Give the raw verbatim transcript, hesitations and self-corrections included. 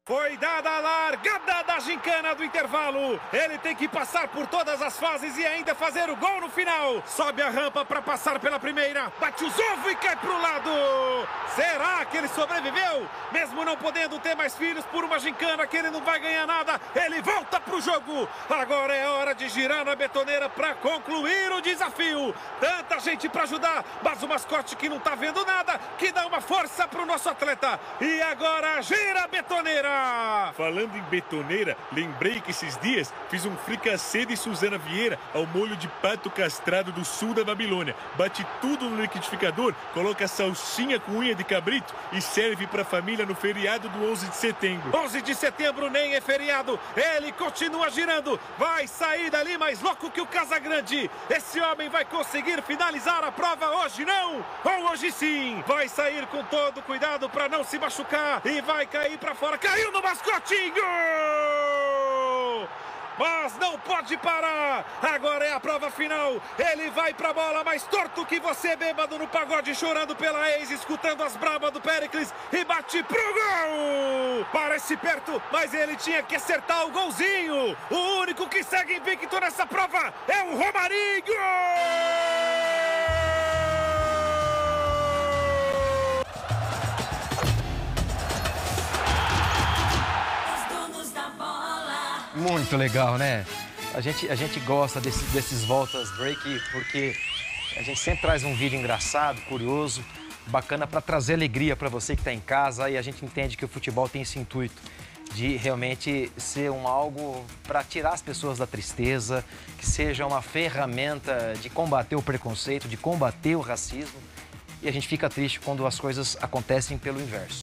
Foi dada a largada da gincana do intervalo. Ele tem que passar por todas as fases e ainda fazer o gol no final. Sobe a rampa para passar pela primeira. Bate os ovos e cai pro lado. Será que ele sobreviveu? Mesmo não podendo ter mais filhos por uma gincana que ele não vai ganhar nada, ele volta pro jogo. Agora é hora de girar na betoneira para concluir o desafio. Tanta gente para ajudar, mas o mascote que não tá vendo nada, que dá uma força pro nosso atleta. E agora gira a betoneira. Falando em betoneira, lembrei que esses dias fiz um fricassê de Suzana Vieira ao molho de pato castrado do sul da Babilônia. Bate tudo no liquidificador, coloca salsinha com unha de cabrito e serve para a família no feriado do onze de setembro. onze de setembro nem é feriado, ele continua girando, vai sair dali mais louco que o Casagrande. Esse homem vai conseguir finalizar a prova hoje não, ou hoje sim. Vai sair com todo cuidado para não se machucar e vai cair para fora. Caiu no mascotinho! Mas não pode parar. Agora é a prova final. Ele vai pra bola mais torto que você, bêbado no pagode, chorando pela ex, escutando as brabas do Péricles e bate pro gol. Parece perto, mas ele tinha que acertar o golzinho. O único que segue invicto nessa prova é o Romarinho. Muito legal, né? A gente, a gente gosta desse, desses voltas break porque a gente sempre traz um vídeo engraçado, curioso, bacana para trazer alegria para você que está em casa, e a gente entende que o futebol tem esse intuito de realmente ser um algo para tirar as pessoas da tristeza, que seja uma ferramenta de combater o preconceito, de combater o racismo, e a gente fica triste quando as coisas acontecem pelo inverso.